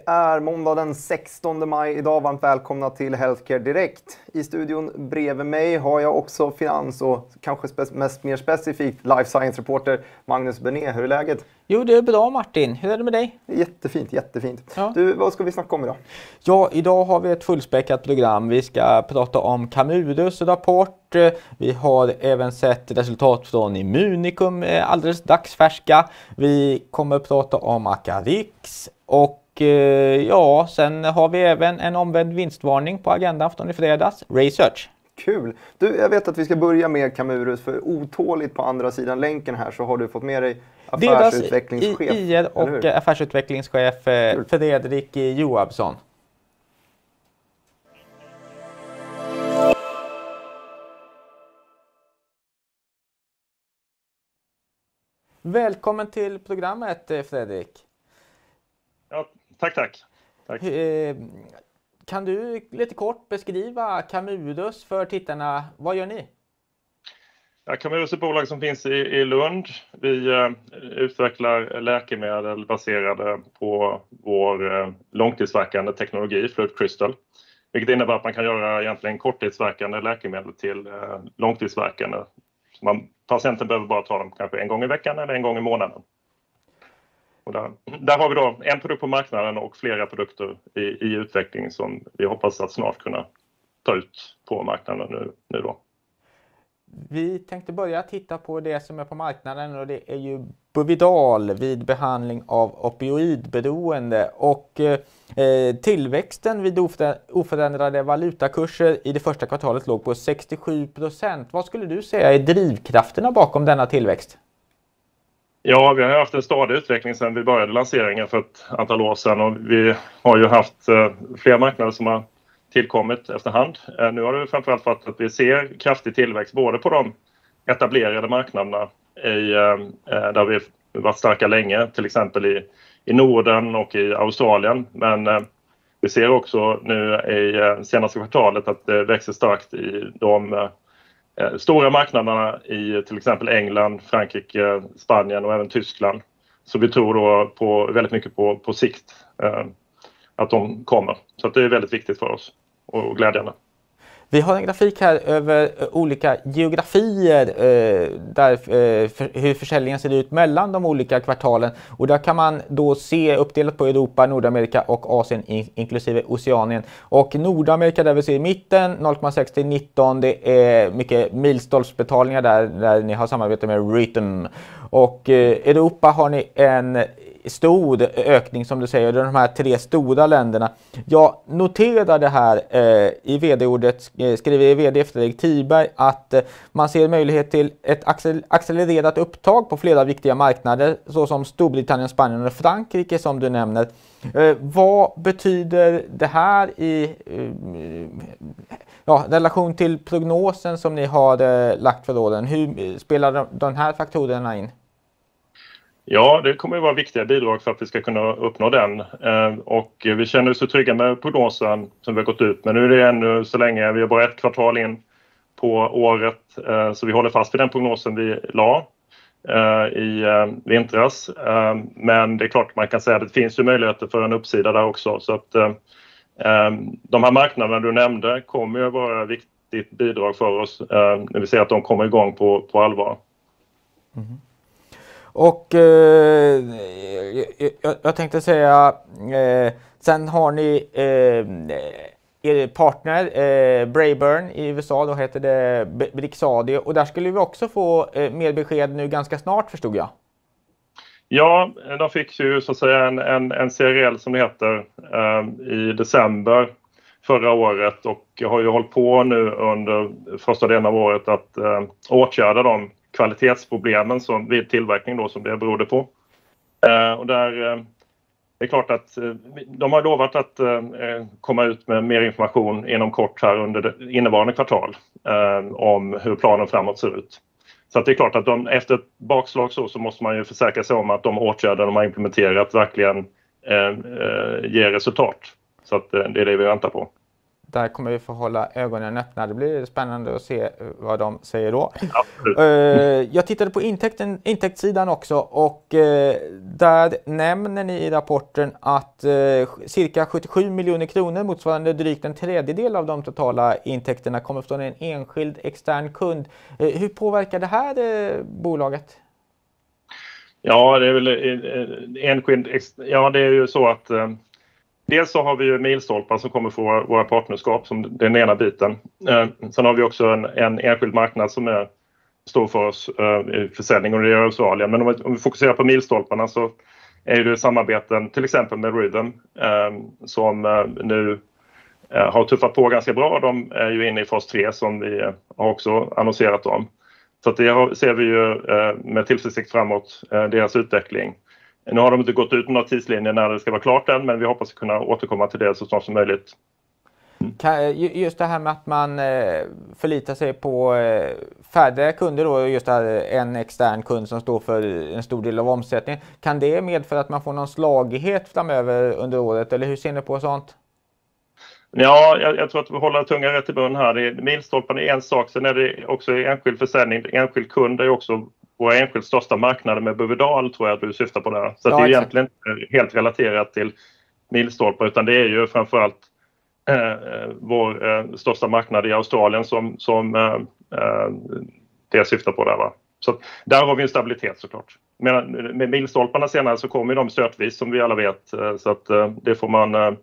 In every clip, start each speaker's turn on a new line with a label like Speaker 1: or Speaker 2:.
Speaker 1: är måndag den 16 maj idag. Varmt välkomna till Healthcare Direkt. I studion bredvid mig har jag också finans och kanske mer specifikt life science-reporter Magnus Bené. Hur är läget?
Speaker 2: Jo, det är bra Martin. Hur är det med dig?
Speaker 1: Jättefint, jättefint.
Speaker 2: Ja.
Speaker 1: Du, vad ska vi snacka om idag?
Speaker 2: Ja, idag har vi ett fullspäckat program. Vi ska prata om Camurus rapport. Vi har även sett resultat från Immunicum, alldeles dagsfärska. Vi kommer att prata om Acarix och ja, sen har vi även en omvänd vinstvarning på agendan från i fredags, Research.
Speaker 1: Kul! Du, jag vet att vi ska börja med Camurus, för otåligt på andra sidan länken här så har du fått med dig affärsutvecklingschef.
Speaker 2: Deras IR och affärsutvecklingschef Fredrik Joabsson. Välkommen till programmet, Fredrik.
Speaker 3: Ja, tack.
Speaker 2: Kan du lite kort beskriva Camurus för tittarna? Vad gör ni?
Speaker 3: Ja, Camurus är ett bolag som finns i Lund. Vi utvecklar läkemedel baserade på vår långtidsverkande teknologi, Fluid Crystal. Vilket innebär att man kan göra egentligen korttidsverkande läkemedel till långtidsverkande. Patienten behöver bara ta dem kanske en gång i veckan eller en gång i månaden. Och där har vi då en produkt på marknaden och flera produkter i utveckling som vi hoppas att snart kunna ta ut på marknaden nu då.
Speaker 2: Vi tänkte börja titta på det som är på marknaden och det är ju Buvidal vid behandling av opioidberoende och tillväxten vid oförändrade valutakurser i det första kvartalet låg på 67%. Vad skulle du säga är drivkrafterna bakom denna tillväxt?
Speaker 3: Ja, vi har haft en stadig utveckling sedan vi började lanseringen för ett antal år sedan och vi har ju haft fler marknader som har tillkommit efterhand. Nu har det framförallt varit att vi ser kraftig tillväxt både på de etablerade marknaderna där vi varit starka länge, till exempel i Norden och i Australien. Men vi ser också nu i senaste kvartalet att det växer starkt i de stora marknaderna i till exempel England, Frankrike, Spanien och även Tyskland. Så vi tror då väldigt mycket på sikt att de kommer. Så att det är väldigt viktigt för oss och glädjande.
Speaker 2: Vi har en grafik här över olika geografier hur försäljningen ser ut mellan de olika kvartalen. Och där kan man då se uppdelat på Europa, Nordamerika och Asien inklusive Oceanien. Och Nordamerika där vi ser i mitten 0,6 till 19, det är mycket milstolpsbetalningar där ni har samarbete med Rhythm. Och Europa har ni en stor ökning som du säger, de här tre stora länderna. Jag noterar det här i vd-ordet, skriver vd Fredrik Tiberg, att man ser möjlighet till ett accelererat upptag på flera viktiga marknader såsom Storbritannien, Spanien och Frankrike som du nämner. Vad betyder det här i relation till prognosen som ni har lagt för åren? Hur spelar de här faktorerna in?
Speaker 3: Ja, det kommer att vara viktiga bidrag för att vi ska kunna uppnå den. Och vi känner oss så trygga med prognosen som vi har gått ut. Men nu är det ännu så länge, vi har bara ett kvartal in på året. Så vi håller fast vid den prognosen vi la i vintras. Men det är klart man kan säga att det finns ju möjligheter för en uppsida där också. Så att de här marknaderna du nämnde kommer ju vara ett viktigt bidrag för oss. När vi ser att de kommer igång på allvar.
Speaker 2: Mm. Och jag tänkte säga, sen har ni er partner Braeburn i USA, då heter det Brixadi, och där skulle vi också få mer besked nu ganska snart förstod jag.
Speaker 3: Ja, de fick ju så att säga en CRL som det heter i december förra året och har ju hållit på nu under första delen av året att åtgärda de kvalitetsproblemen som vid tillverkning då som det berodde på. Och där det är klart att de har lovat att komma ut med mer information inom kort här under det innevarande kvartal om hur planen framåt ser ut. Så att det är klart att efter ett bakslag så måste man ju försäkra sig om att de åtgärder de har implementerat verkligen ger resultat. Så att det är det vi väntar på.
Speaker 2: Där kommer vi få hålla ögonen öppna. Det blir spännande att se vad de säger då. Jag tittade på intäktssidan också och där nämner ni i rapporten att cirka 77 miljoner kronor, motsvarande drygt en tredjedel av de totala intäkterna, kommer från en enskild extern kund. Hur påverkar det här bolaget?
Speaker 3: Ja, det är väl enskild. Ja, det är ju så att dels så har vi ju milstolpar som kommer från våra partnerskap som den ena biten. Sen har vi också en enskild marknad som är stor för oss i försäljning, och det är Australien. Men om vi fokuserar på milstolparna så är det samarbeten till exempel med Rhythm som nu har tuffat på ganska bra. De är ju inne i fas 3 som vi har också annonserat om. Så att det ser vi ju med tillförsikt framåt, deras utveckling. Nu har de inte gått ut med några tidslinjer när det ska vara klart än, men vi hoppas kunna återkomma till det så snart som möjligt.
Speaker 2: Just det här med att man förlitar sig på färdiga kunder då, just det här, en extern kund som står för en stor del av omsättningen. Kan det medföra att man får någon slagighet framöver under året, eller hur ser ni på sånt?
Speaker 3: Ja, jag tror att vi håller tungan rätt i mun här. Milstolparna är en sak, sen är det också enskild försäljning. Enskild kund är också våra enskilt största marknader med Buvidal, tror jag att du syftar på där. Så ja, det är egentligen inte helt relaterat till milstolpar, utan det är ju framförallt vår största marknad i Australien som det syftar på där, va? Så där har vi en stabilitet såklart. Men med milstolparna senare så kommer de stötvis som vi alla vet, så att det får man.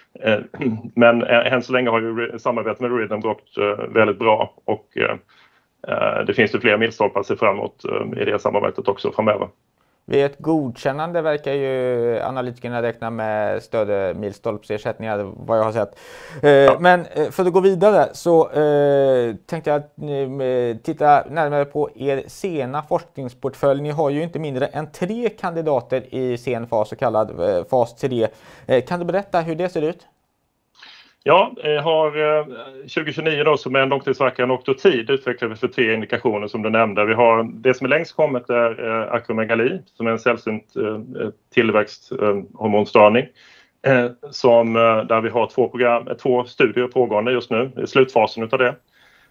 Speaker 3: Men än så länge har ju samarbetet med Rhythm gått väldigt bra, och det finns ju fler milstolpar att se framåt i det samarbetet också framöver.
Speaker 2: Vid ett godkännande verkar ju analytikerna räkna med större milstolpsersättningar, vad jag har sett. Ja. Men för att gå vidare så tänkte jag titta närmare på er sena forskningsportfölj. Ni har ju inte mindre än 3 kandidater i sen fas, så kallad fas 3. Kan du berätta hur det ser ut?
Speaker 3: Ja, jag har 2029 då som är en långtidsverkande Octotid utvecklar vi för 3 indikationer som du nämnde. Vi har det som är längst kommet är akromegali som är en sällsynt tillväxthormonstörning. Där vi har 2 studier pågående just nu, i slutfasen utav det.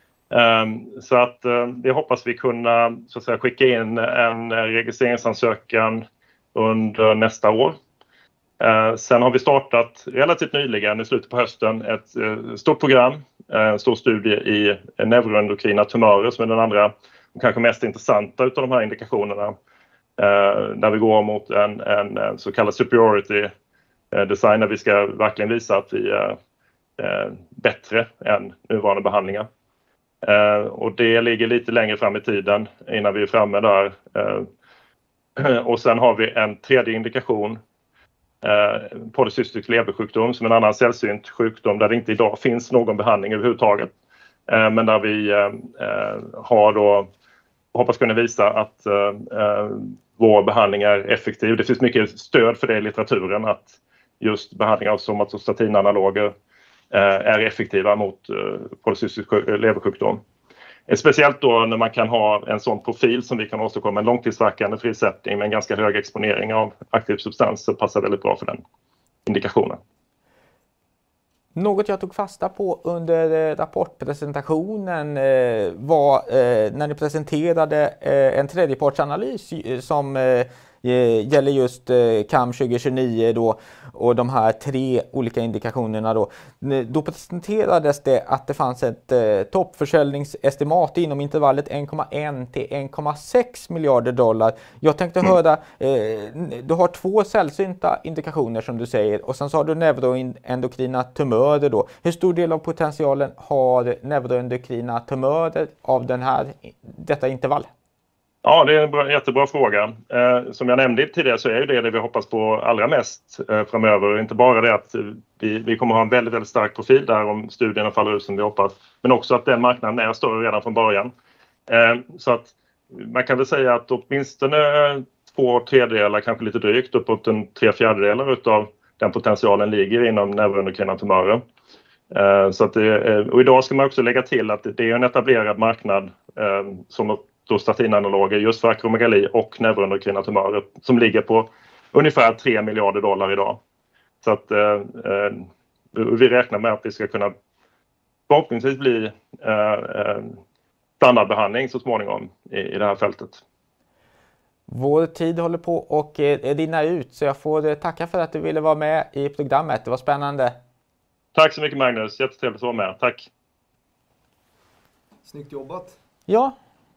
Speaker 3: Så att det hoppas vi kunna så att säga skicka in en registreringsansökan under nästa år. Sen har vi startat relativt nyligen i slutet på hösten ett stort program, en stor studie i neuroendokrina tumörer som är den andra och kanske mest intressanta utav de här indikationerna. Där vi går mot en så kallad superiority design, där vi ska verkligen visa att vi är bättre än nuvarande behandlingar. Och det ligger lite längre fram i tiden innan vi är framme där. Och sen har vi en tredje indikation, polycystisk leversjukdom, som en annan sällsynt sjukdom där det inte idag finns någon behandling överhuvudtaget. Men där vi har då hoppas kunna visa att vår behandling är effektiv. Det finns mycket stöd för det i litteraturen, att just behandling av somatostatinanaloger är effektiva mot polycystisk leversjukdom. Speciellt då när man kan ha en sån profil som vi kan åstadkomma, en långtidsverkande frisättning med en ganska hög exponering av aktiv substans, så passar väldigt bra för den indikationen.
Speaker 2: Något jag tog fasta på under rapportpresentationen var när ni presenterade en tredjepartsanalys som gäller just CAM 2029 då, och de här 3 olika indikationerna då. Då presenterades det att det fanns ett toppförsäljningsestimat inom intervallet 1,1 till 1,6 miljarder dollar. Jag tänkte höra, du har 2 sällsynta indikationer som du säger, och sen så har du neuroendokrina tumörer då. Hur stor del av potentialen har neuroendokrina tumörer av detta intervall?
Speaker 3: Ja, det är en jättebra fråga. Som jag nämnde tidigare så är det vi hoppas på allra mest framöver. Inte bara det att vi kommer ha en väldigt, väldigt stark profil där om studierna faller ut som vi hoppas. Men också att den marknaden är större redan från början. Så att man kan väl säga att åtminstone 2/3, kanske lite drygt, uppåt 3/4 utav den potentialen ligger inom neuroendokrina tumörer. Så att och idag ska man också lägga till att det är en etablerad marknad som statinanaloger just för akromegali och neuroendokrina tumörer som ligger på ungefär 3 miljarder dollar idag. Så att vi räknar med att vi ska kunna förhoppningsvis bli standardbehandling så småningom i det här fältet.
Speaker 2: Vår tid håller på och rinna ut, så jag får tacka för att du ville vara med i programmet. Det var spännande.
Speaker 3: Tack så mycket Magnus, jättetrevligt att vara med. Tack.
Speaker 1: Snyggt jobbat.
Speaker 2: Ja.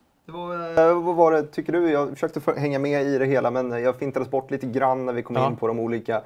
Speaker 1: Vad var det, tycker du? Jag försökte hänga med i det hela, men jag fintades bort lite grann när vi kom in på de olika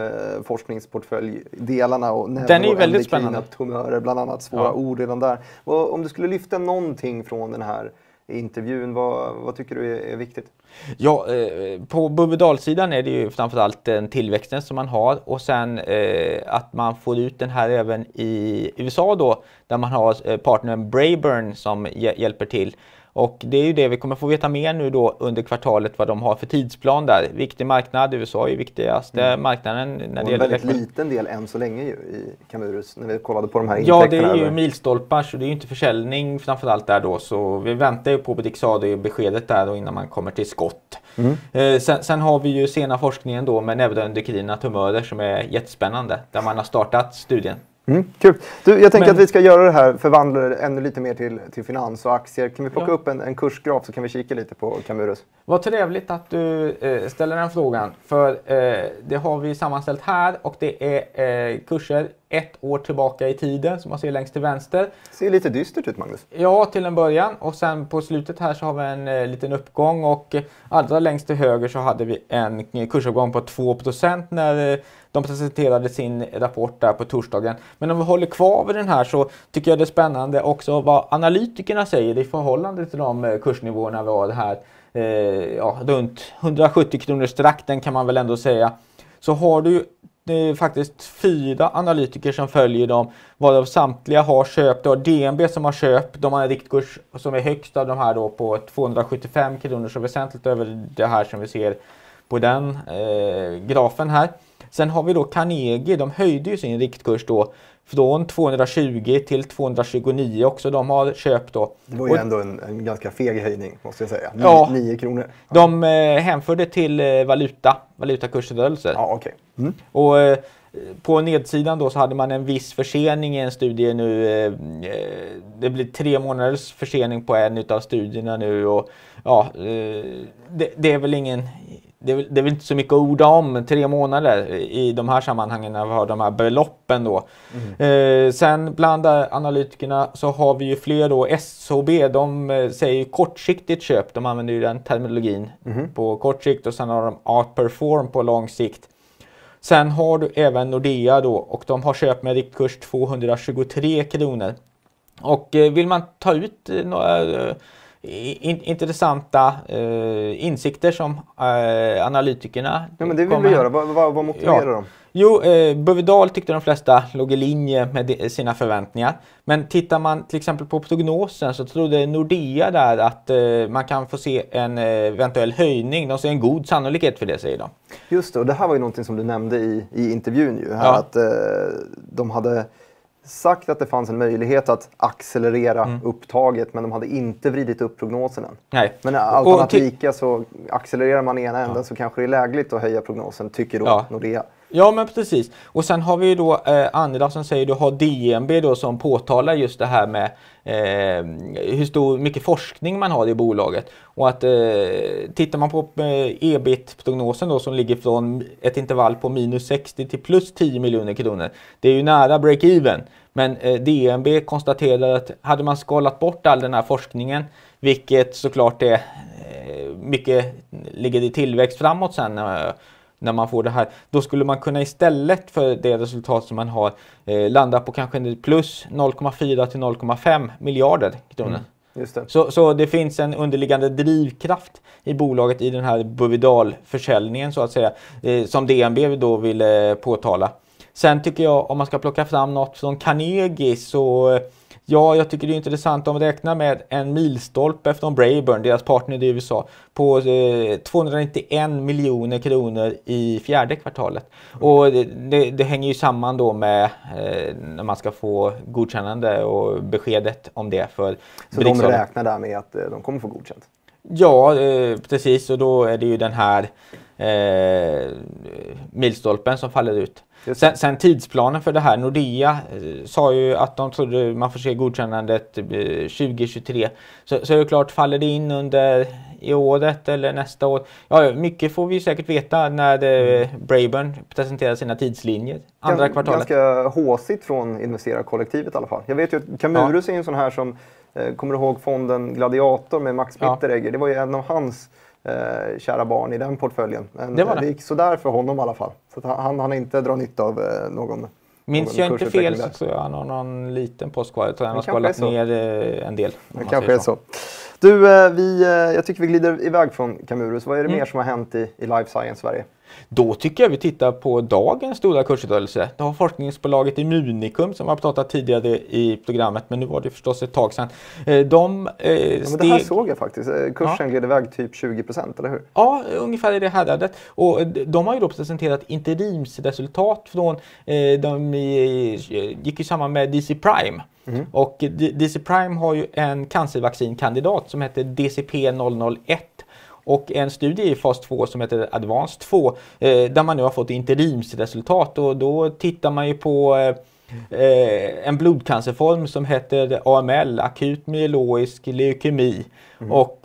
Speaker 1: forskningsportföljdelarna. Och
Speaker 2: den är ju väldigt spännande.
Speaker 1: Tumörer, bland annat svåra ord redan där. Om du skulle lyfta någonting från den här intervjun, vad tycker du är viktigt?
Speaker 2: Ja, på Buvidal-sidan är det ju framförallt den tillväxten som man har, och sen att man får ut den här även i USA då, där man har partnern Braeburn som hjälper till. Och det är ju det vi kommer få veta mer nu då under kvartalet, vad de har för tidsplan där. Viktig marknad, USA är viktigaste marknaden. När det
Speaker 1: gäller en väldigt liten del än så länge ju i Camurus, när vi kollade på de här
Speaker 2: intäkterna. Ja, det är ju milstolpar, så det är ju inte försäljning framförallt där då. Så vi väntar ju på beskedet där då innan man kommer till skott. Sen har vi ju sena forskningen då med neuroendokrina tumörer som är jättespännande, där man har startat studien.
Speaker 1: Kul. Jag tänker att vi ska göra det här, förvandla det ännu lite mer till finans och aktier. Kan vi plocka upp en kursgraf så kan vi kika lite på Camurus?
Speaker 2: Vad trevligt att du ställer den frågan, för det har vi sammanställt här, och det är kurser 1 år tillbaka i tiden som man ser längst till vänster.
Speaker 1: Ser lite dystert ut, Magnus.
Speaker 2: Ja, till en början, och sen på slutet här så har vi en liten uppgång, och allra längst till höger så hade vi en kursuppgång på 2% när de presenterade sin rapport där på torsdagen. Men om vi håller kvar vid den här så tycker jag det är spännande också vad analytikerna säger i förhållande till de kursnivåerna vi har här. Runt 170 kronors trakten kan man väl ändå säga. Så har du faktiskt 4 analytiker som följer dem, varav samtliga har köpt. Och DNB som har köpt, de har en riktkurs som är högst av de här då på 275 kronor, så väsentligt över det här som vi ser på den grafen här. Sen har vi då Carnegie, de höjde ju sin riktkurs då från 220 till 229 också. De har köpt då.
Speaker 1: Det var ju ändå en ganska feg höjning, måste jag säga. 9 kronor.
Speaker 2: De hänförde till valutakursrörelser.
Speaker 1: Ja, okej.
Speaker 2: Och på nedsidan då så hade man en viss försening i en studie nu. Det blir 3 månaders försening på en av studierna nu. Och ja, det är väl ingen... Det är väl inte så mycket att orda om 3 månader i de här sammanhangen när vi har de här beloppen då. Sen bland analytikerna så har vi ju fler då. SHB, de säger ju kortsiktigt köp. De använder ju den terminologin på kort sikt, och sen har de outperform på lång sikt. Sen har du även Nordea då, och de har köpt med riktkurs 223 kronor. Och vill man ta ut några intressanta insikter som analytikerna...
Speaker 1: Ja, men det vill vi göra. Vad motiverar de?
Speaker 2: Jo, Buvidal tyckte de flesta låg i linje med sina förväntningar. Men tittar man till exempel på prognosen så trodde Nordea där att man kan få se en eventuell höjning. De ser en god sannolikhet för det, säger de.
Speaker 1: Just det, och det här var ju någonting som du nämnde i intervjun ju. Här, att de hade sagt att det fanns en möjlighet att accelerera upptaget, men de hade inte vridit upp prognosen än.
Speaker 2: Nej.
Speaker 1: Men allt annat lika, så accelererar man i ena änden så kanske det är lägligt att höja prognosen, tycker då Nordea.
Speaker 2: Ja, men precis. Och sen har vi ju då andra som säger, du har DNB då som påtalar just det här med hur mycket forskning man har i bolaget. Och att tittar man på EBIT-prognosen då som ligger från ett intervall på minus 60 till plus 10 miljoner kronor. Det är ju nära break-even. Men DNB konstaterar att hade man skalat bort all den här forskningen, vilket såklart är mycket ligger i tillväxt framåt sen när man får det här, då skulle man kunna istället för det resultat som man har landa på kanske plus 0,4 till 0,5 miljarder kronor.
Speaker 1: Just det.
Speaker 2: Så det finns en underliggande drivkraft i bolaget i den här Buvidal-försäljningen så att säga, som DNB då vill påtala. Sen tycker jag, om man ska plocka fram något från Carnegie, så ja, jag tycker det är intressant. De räknar med en milstolpe från Braeburn, deras partner i USA, på 291 miljoner kronor i 4:e kvartalet. Och det hänger ju samman då med när man ska få godkännande och beskedet om det för
Speaker 1: så de räknar där med att de kommer få godkänt?
Speaker 2: Ja, precis. Och då är det ju den här milstolpen som faller ut. Sen tidsplanen för det här, Nordea sa ju att de trodde man får se godkännandet 2023. Så är det klart, faller det in under i året eller nästa år? Ja, mycket får vi säkert veta när Braeburn presenterar sina tidslinjer. Andra kvartalet.
Speaker 1: Ganska håsigt från investerarkollektivet i alla fall. Jag vet ju att Camurus är en sån här som, kommer du ihåg fonden Gladiator med Max Mitteregger? Det var ju en av hans kära barn i den portföljen. Men det gick sådär för honom i alla fall. Så att han har inte dra nytta av någon.
Speaker 2: Minns jag inte fel så tror jag han har någon liten post kvar. Jag tror han har skalat ner en del.
Speaker 1: Det kanske är så. Du, jag tycker vi glider iväg från Camurus. Vad är det mer som har hänt i Life Science Sverige?
Speaker 2: Då tycker jag vi tittar på dagens stora kursrörelse. Det har forskningsbolaget Immunicum som har pratat tidigare i programmet, men nu var det förstås ett tag sedan. Men
Speaker 1: det här såg jag faktiskt. Kursen gled iväg typ 20%, eller hur?
Speaker 2: Ja, ungefär i det häradet. Och de har ju då presenterat interimsresultat från, de gick ju samman med DC Prime. Och DC Prime har ju en cancervaccinkandidat som heter DCP-001. Och en studie i fas 2 som heter Advanced 2 där man nu har fått interimsresultat. Och då tittar man ju på en blodcancerform som heter AML, akut myeloisk leukemi. Och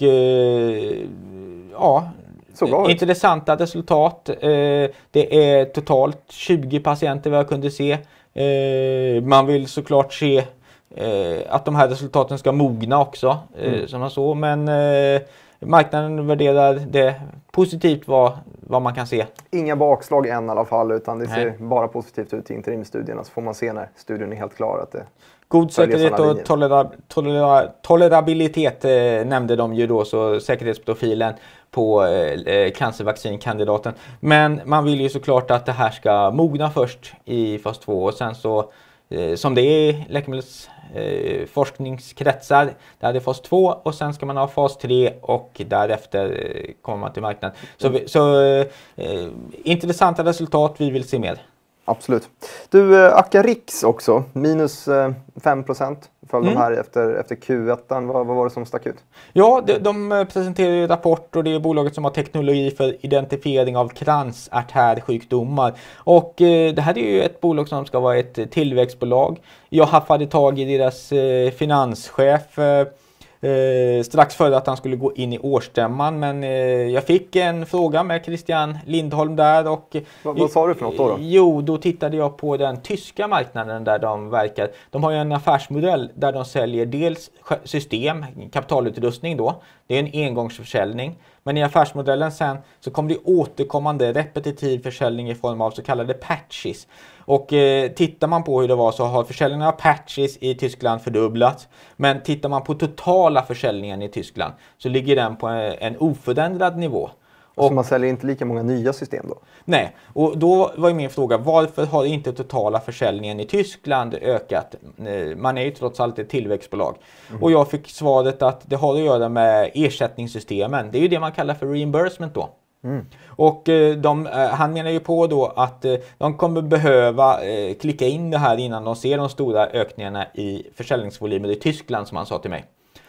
Speaker 2: intressanta resultat. Det är totalt 20 patienter vi har kunnat se. Man vill såklart se att de här resultaten ska mogna också, som man så. Men marknaden värderar det positivt vad man kan se. Inga
Speaker 1: bakslag än i alla fall, utan det ser bara positivt ut i interimstudierna. Så får man se när studien är helt klar att det
Speaker 2: god säkerhet och tolerabilitet nämnde de ju då, så säkerhetsprofilen på cancervaccinkandidaten. Men man vill ju såklart att det här ska mogna först i fas 2 och sen så som det är i läkemedelsforskningskretsar, där det är fas 2 och sen ska man ha fas 3 och därefter kommer man till marknaden. Så intressanta resultat, vi vill se mer.
Speaker 1: Absolut. Du, Acarix också, minus 5% följde de här efter Q1. Vad var det som stack ut?
Speaker 2: Ja, de presenterar ju rapport och det är bolaget som har teknologi för identifiering av kransartärsjukdomar. Och det här är ju ett bolag som ska vara ett tillväxtbolag. Jag haffade tag i deras finanschef strax före att han skulle gå in i årsstämman, men jag fick en fråga med Christian Lindholm där och
Speaker 1: vad sa du för något då?
Speaker 2: Jo, då tittade jag på den tyska marknaden där de verkar. De har ju en affärsmodell där de säljer dels system, kapitalutrustning då. Det är en engångsförsäljning. Men i affärsmodellen sen så kommer det återkommande repetitiv försäljning i form av så kallade patches. Och tittar man på hur det var så har försäljningen av patches i Tyskland fördubblats. Men tittar man på totala försäljningen i Tyskland så ligger den på en oförändrad nivå.
Speaker 1: Så man säljer inte lika många nya system då?
Speaker 2: Nej, och då var ju min fråga, varför har inte totala försäljningen i Tyskland ökat? Man är ju trots allt ett tillväxtbolag. Och jag fick svaret att det har att göra med ersättningssystemen. Det är ju det man kallar för reimbursement då. Och han menar ju på då att de kommer behöva klicka in det här innan de ser de stora ökningarna i försäljningsvolymer i Tyskland, som han sa till mig.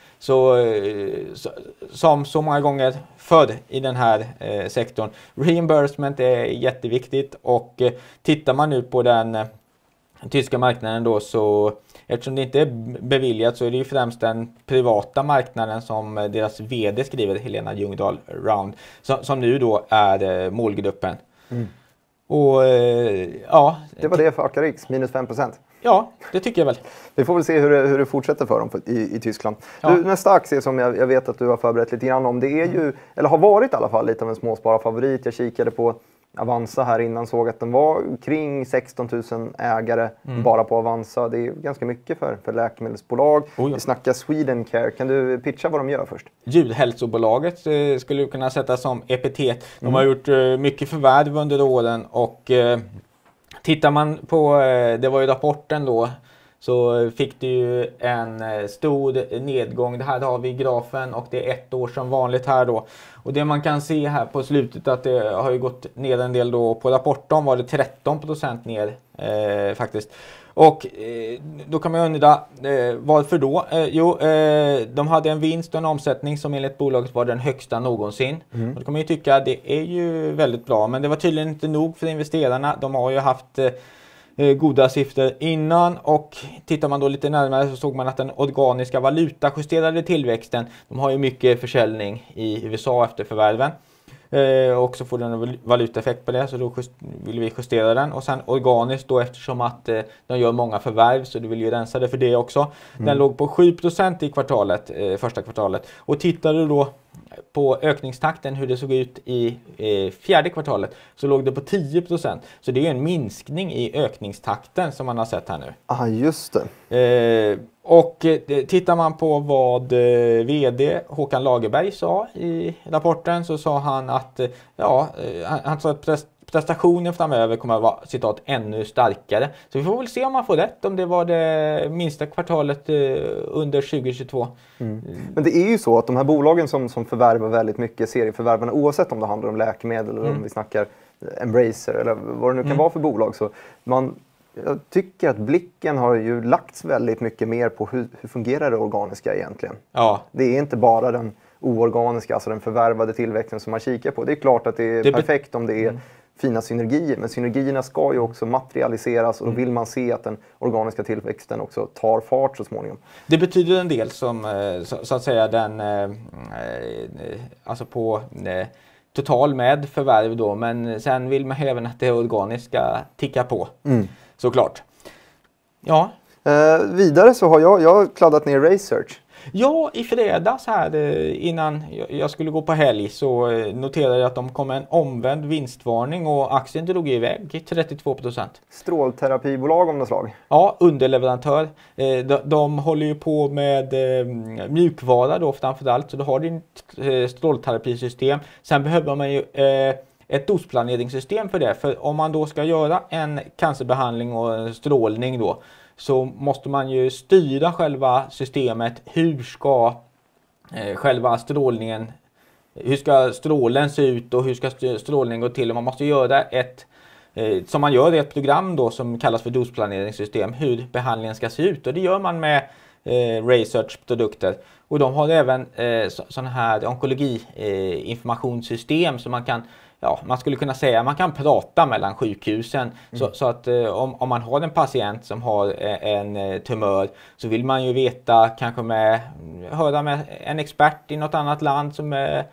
Speaker 2: Som så många gånger förr i den här sektorn. Reimbursement är jätteviktigt och tittar man nu på den tyska marknaden då, så eftersom det inte är beviljat så är det ju främst den privata marknaden som deras vd skriver, Helena Ljungdahl Round, som nu då är målgruppen. Och ja.
Speaker 1: Det var det för Acarix, minus 5%.
Speaker 2: Ja, det tycker jag väl.
Speaker 1: Vi får väl se hur det fortsätter för dem i Tyskland. Ja. Du, nästa aktie som jag vet att du har förberett lite grann om, det är ju, eller har varit i alla fall, lite av en småspararfavorit. Jag kikade på Avanza här innan, såg att den var kring 16 000 ägare bara på Avanza. Det är ganska mycket för läkemedelsbolag. Vi snackar Swedencare. Kan du pitcha vad de gör först?
Speaker 2: Djurhälsobolaget skulle du kunna sätta som epitet. De har gjort mycket förvärv under åren och tittar man på, det var ju rapporten då så fick det ju en stor nedgång. Det här har vi i grafen och det är 1 år som vanligt här då. Och det man kan se här på slutet att det har ju gått ner en del då. På rapporten var det 13% ner faktiskt. Och då kan man undra varför då? De hade en vinst och en omsättning som enligt bolaget var den högsta någonsin. Och då kan man ju tycka att det är ju väldigt bra, men det var tydligen inte nog för investerarna. De har ju haft goda siffror innan, och tittar man då lite närmare så såg man att den organiska valutajusterade tillväxten, de har ju mycket försäljning i USA efter förvärven. Och så får den en valutaeffekt på det, så då vill vi justera den. Och sen organiskt då, eftersom att de gör många förvärv, så du vill ju rensa det för det också. Den låg på 7% i kvartalet, första kvartalet. Och tittar du då på ökningstakten, hur det såg ut i fjärde kvartalet, så låg det på 10%. Så det är en minskning i ökningstakten som man har sett här nu.
Speaker 1: Ah, just det.
Speaker 2: Och tittar man på vad vd Håkan Lagerberg sa i rapporten, så sa han att han sa att prestationen framöver kommer att vara, citat, ännu starkare. Så vi får väl se om man får rätt, om det var det minsta kvartalet under 2022.
Speaker 1: Men det är ju så att de här bolagen som förvärvar väldigt mycket, serieförvärvarna, oavsett om det handlar om läkemedel eller om vi snackar Embracer eller vad det nu kan vara för bolag, så jag tycker att blicken har ju lagts väldigt mycket mer på hur fungerar det organiska egentligen.
Speaker 2: Ja.
Speaker 1: Det är inte bara den oorganiska, alltså den förvärvade tillväxten som man kikar på. Det är klart att det är perfekt om det är fina synergier, men synergierna ska ju också materialiseras, och då vill man se att den organiska tillväxten också tar fart så småningom.
Speaker 2: Det betyder en del som så att säga den alltså på total med förvärv då, men sen vill man även att det organiska ticka på. Såklart. Ja.
Speaker 1: Vidare så har jag kladdat ner Research.
Speaker 2: Ja, i fredags här innan jag skulle gå på helg så noterade jag att de kom med en omvänd vinstvarning och aktien drog iväg 32%.
Speaker 1: Strålterapibolag om något slag?
Speaker 2: Ja, underleverantör. De håller ju på med mjukvara då framförallt, så du har din strålterapisystem. Sen behöver man ju ett dosplaneringssystem för det, för om man då ska göra en cancerbehandling och strålning då, så måste man ju styra själva systemet. Hur ska själva strålningen, hur ska strålen se ut och hur ska strålningen gå till? Och man måste göra som man gör i ett program då som kallas för dosplaneringssytem, hur behandlingen ska se ut. Och det gör man med Research-produkter. Och de har även sådana här onkologi-informationssystem som man kan, man skulle kunna säga man kan prata mellan sjukhusen. Så att om man har en patient som har en tumör, så vill man ju veta, kanske höra med en expert i något annat land som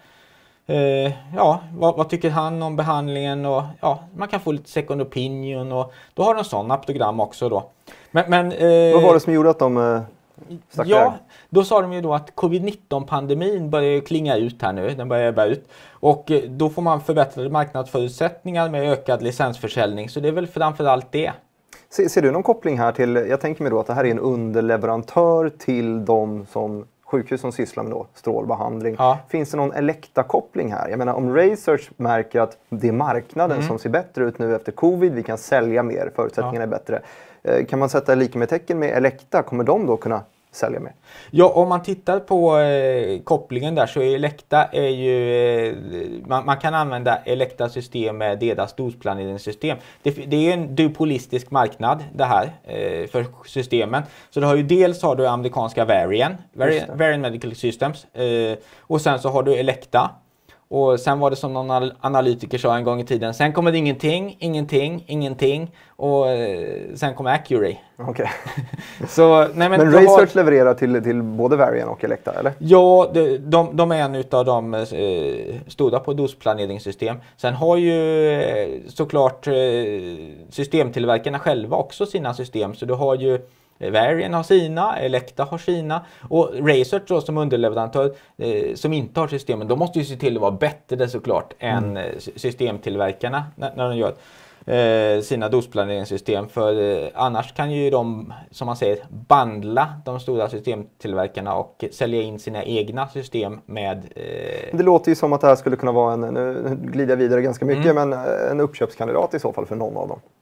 Speaker 2: vad tycker han om behandlingen, och man kan få lite second opinion, och då har de sådana program också då. Men
Speaker 1: vad var det som gjorde att de stack iväg?
Speaker 2: Då sa de ju då att covid-19-pandemin börjar klinga ut här nu, den börjar ebba ut. Och då får man förbättrade marknadsförutsättningar med ökad licensförsäljning, så det är väl framförallt det. Ser
Speaker 1: du någon koppling här till, jag tänker mig då att det här är en underleverantör till de som sjukhus som sysslar med då strålbehandling. Ja. Finns det någon Elekta-koppling här? Jag menar, om Research märker att det är marknaden som ser bättre ut nu efter covid, vi kan sälja mer, förutsättningarna är bättre. Kan man sätta lika med tecken med Elekta? Kommer de då kunna sälja mer? Ja, om man tittar på kopplingen där, så är Elekta man kan använda Elekta-system med deras dosplaneringssysteem. Det är en duopolistisk marknad det här för systemen. Så du har ju dels amerikanska Varian Medical Systems, och sen så har du Elekta. Och sen var det som någon analytiker sa en gång i tiden. Sen kommer det ingenting. Och sen kommer Accuray. Okej. Men Research levererar till både Varian och Elekta, eller? Ja, de är en av de stora på dosplaneringssysteem. Sen har ju såklart systemtillverkarna själva också sina system. Så du har ju Varian har sina, Elekta har sina, och Research då, som underleverantör som inte har systemen, de måste ju se till att vara bättre såklart än systemtillverkarna när de gör sina dosplaneringssystem, för annars kan ju de, som man säger, bandla de stora systemtillverkarna och sälja in sina egna system med... Det låter ju som att det här skulle kunna vara nu glider jag vidare ganska mycket, men en uppköpskandidat i så fall för någon av dem.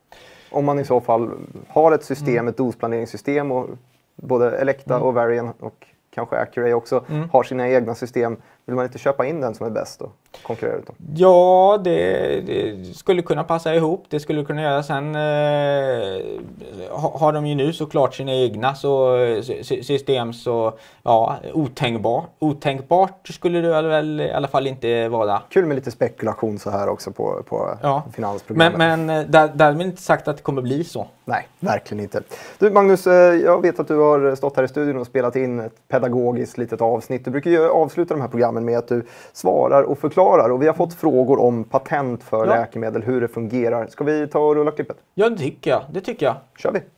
Speaker 1: Om man i så fall har ett system, ett dosplaneringssystem, och både Elekta och Varian och kanske Accuray också har sina egna system. Vill man inte köpa in den som är bäst och konkurrera ut dem?
Speaker 2: Ja, det skulle kunna passa ihop. Det skulle kunna göra. Sen har de ju nu såklart sina egna system, så ja, otänkbart skulle det väl i alla fall inte vara.
Speaker 1: Kul med lite spekulation så här också på finansprogrammet.
Speaker 2: Men därmed inte sagt att det kommer bli så.
Speaker 1: Nej, verkligen inte. Du Magnus, jag vet att du har stått här i studion och spelat in ett pedagogiskt litet avsnitt. Du brukar ju avsluta de här programmen med att du svarar och förklarar. Och vi har fått frågor om patent för läkemedel, hur det fungerar. Ska vi ta och rulla klippet?
Speaker 2: Ja, det tycker jag.
Speaker 1: Kör vi.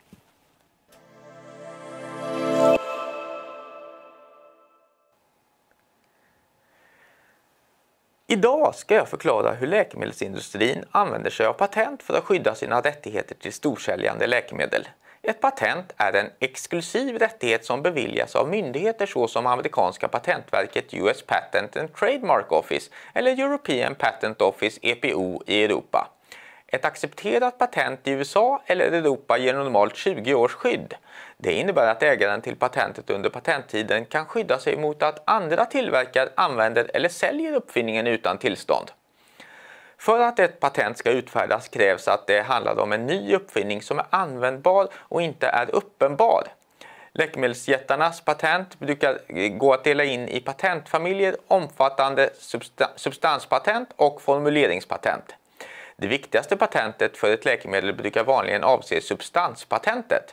Speaker 2: Idag ska jag förklara hur läkemedelsindustrin använder sig av patent för att skydda sina rättigheter till storsäljande läkemedel. Ett patent är en exklusiv rättighet som beviljas av myndigheter såsom amerikanska patentverket US Patent and Trademark Office eller European Patent Office EPO i Europa. Ett accepterat patent i USA eller Europa ger normalt 20 års skydd. Det innebär att ägaren till patentet under patenttiden kan skydda sig mot att andra tillverkare använder eller säljer uppfinningen utan tillstånd. För att ett patent ska utfärdas krävs att det handlar om en ny uppfinning som är användbar och inte är uppenbar. Läkemedelsjättarnas patent brukar gå att dela in i patentfamiljer omfattande substanspatent och formuleringspatent. Det viktigaste patentet för ett läkemedel brukar vanligen avse substanspatentet.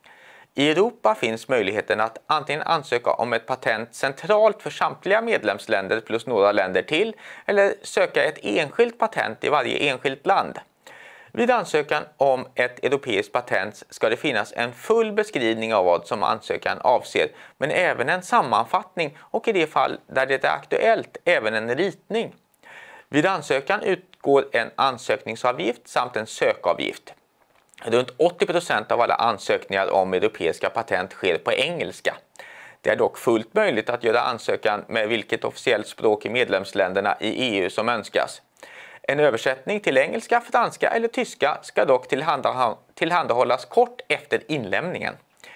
Speaker 2: I Europa finns möjligheten att antingen ansöka om ett patent centralt för samtliga medlemsländer plus några länder till, eller söka ett enskilt patent i varje enskilt land. Vid ansökan om ett europeiskt patent ska det finnas en full beskrivning av vad som ansökan avser, men även en sammanfattning och i de fall där det är aktuellt även en ritning. Vid ansökan utgår en ansökningsavgift samt en sökavgift. Runt 80% av alla ansökningar om europeiska patent sker på engelska. Det är dock fullt möjligt att göra ansökan med vilket officiellt språk i medlemsländerna i EU som önskas. En översättning till engelska, franska eller tyska ska dock tillhandahållas kort efter inlämningen.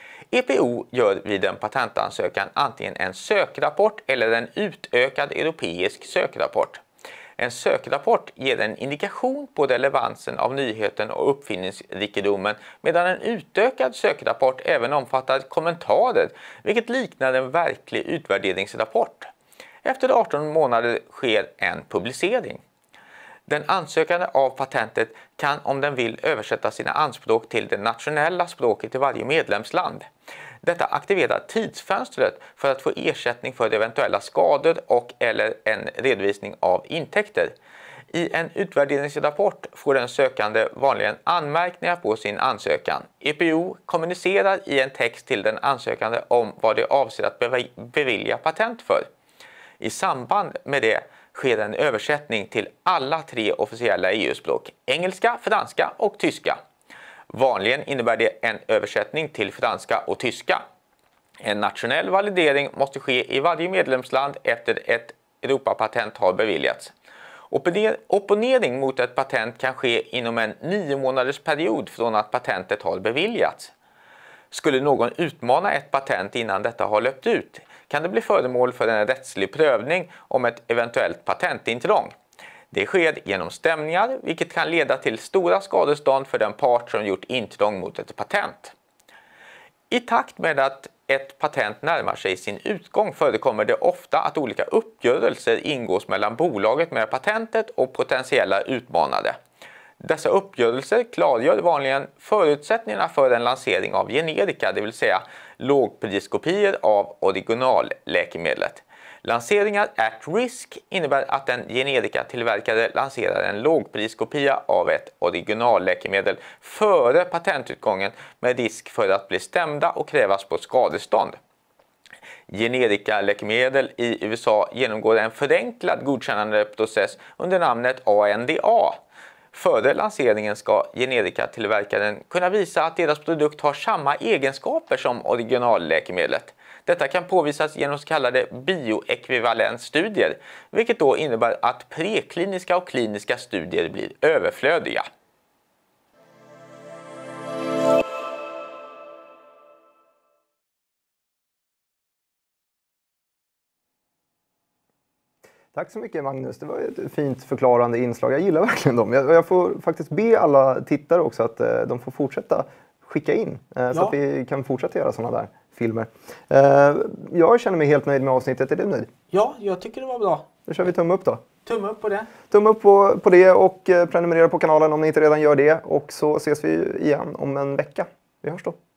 Speaker 2: EPO gör vid en patentansökan antingen en sökrapport eller en utökad europeisk sökrapport. En sökrapport ger en indikation på relevansen av nyheten och uppfinningsrikedomen, medan en utökad sökrapport även omfattar kommentarer, vilket liknar en verklig utvärderingsrapport. Efter 18 månader sker en publicering. Den ansökande av patentet kan om den vill översätta sina anspråk till det nationella språket i varje medlemsland. Detta aktiverar tidsfönstret för att få ersättning för eventuella skador och eller en redovisning av intäkter. I en utvärderingsrapport får den sökande vanligen anmärkningar på sin ansökan. EPO kommunicerar i en text till den ansökande om vad det avser att bevilja patent för. I samband med det sker en översättning till alla 3 officiella EU-språk, engelska, franska och tyska. Vanligen innebär det en översättning till franska och tyska. En nationell validering måste ske i varje medlemsland efter ett Europapatent har beviljats. Opponering mot ett patent kan ske inom en 9 månaders period från att patentet har beviljats. Skulle någon utmana ett patent innan detta har löpt ut kan det bli föremål för en rättslig prövning om ett eventuellt patentintrång. Det sker genom stämningar, vilket kan leda till stora skadestånd för den part som gjort intrång mot ett patent. I takt med att ett patent närmar sig sin utgång förekommer det ofta att olika uppgörelser ingås mellan bolaget med patentet och potentiella utmanare. Dessa uppgörelser klargör vanligen förutsättningarna för en lansering av generika, det vill säga lågpriskopior av originalläkemedlet. Lanseringar at risk innebär att en generikatillverkare lanserar en lågpriskopia av ett originalläkemedel före patentutgången med risk för att bli stämda och krävas på skadestånd. Generikaläkemedel i USA genomgår en förenklad godkännandeprocess under namnet ANDA. Före lanseringen ska generikatillverkaren kunna visa att deras produkt har samma egenskaper som originalläkemedlet. Detta kan påvisas genom så kallade bioekvivalensstudier, vilket då innebär att prekliniska och kliniska studier blir överflödiga.
Speaker 1: Tack så mycket Magnus, det var ett fint förklarande inslag. Jag gillar verkligen dem. Jag får faktiskt be alla tittare också att de får fortsätta skicka in så att vi kan fortsätta göra sådana där filmer. Jag känner mig helt nöjd med avsnittet, är du nöjd?
Speaker 2: Ja, jag tycker det var bra.
Speaker 1: Då kör vi tumme upp då.
Speaker 2: Tumme upp på det.
Speaker 1: Tumme upp på det och prenumerera på kanalen om ni inte redan gör det. Och så ses vi igen om en vecka. Vi hörs då.